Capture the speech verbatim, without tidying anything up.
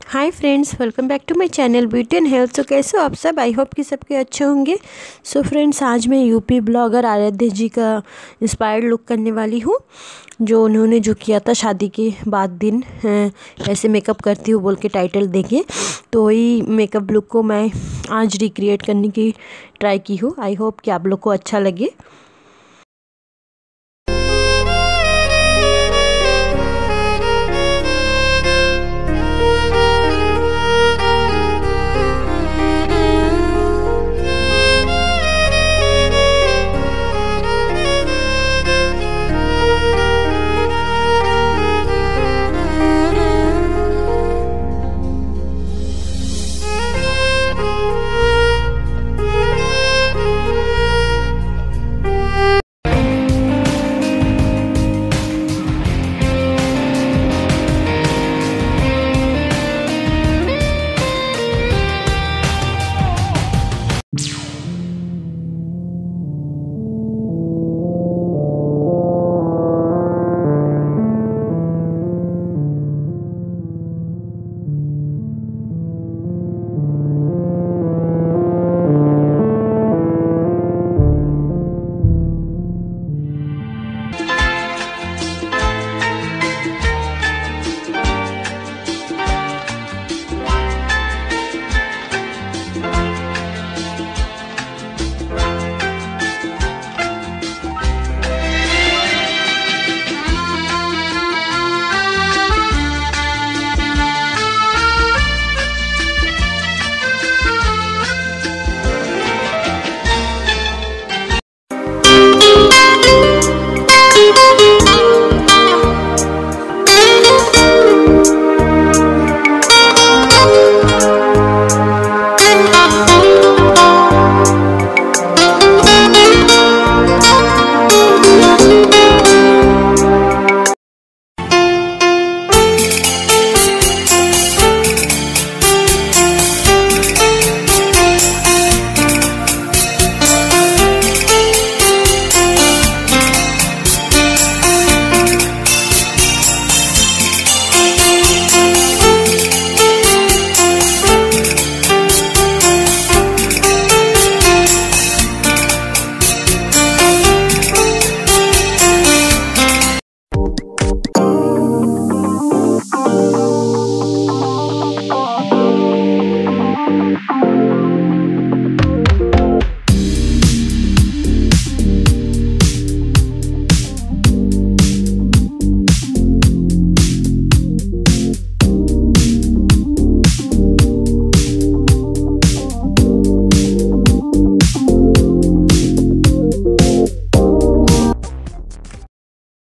Hi friends, welcome back to my channel beauty and health. तो कैसे हो आप सब? आई होप कि सबके अच्छे होंगे। सो फ्रेंड्स, आज मैं यूपी ब्लॉगर आराध्या जी का इंस्पायर्ड लुक करने वाली हूँ, जो उन्होंने जो किया था शादी के बाद दिन ऐसे मेकअप करती हूँ बोल के टाइटल देके, तो वही मेकअप लुक को मैं आज रिक्रिएट करने की ट्राई की हूँ। आई होप कि आप लोग को अच्छा लगे।